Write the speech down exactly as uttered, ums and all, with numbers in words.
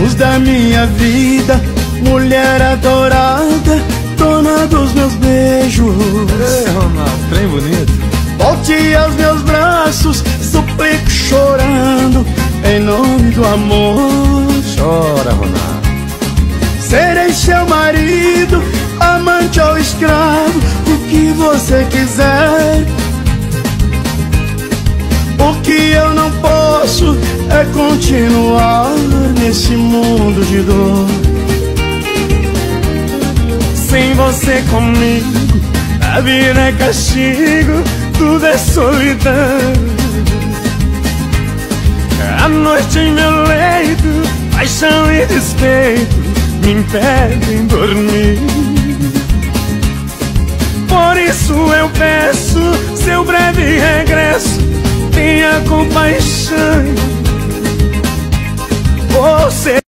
luz da minha vida, mulher adorada, dona dos meus beijos. Ei, Ronaldo, trem bonito. Volte aos meus braços, suplico chorando, em nome do amor. Chora, Ronaldo. Serei seu marido, amante ou escravo, o que você quiser. O que eu não posso é continuar nesse mundo de dor. Sem você comigo, a vida é castigo, tudo é solidão. A noite em meu leito, paixão e despeito me impedem dormir. Por isso eu peço seu breve regresso, tenha compaixão. Você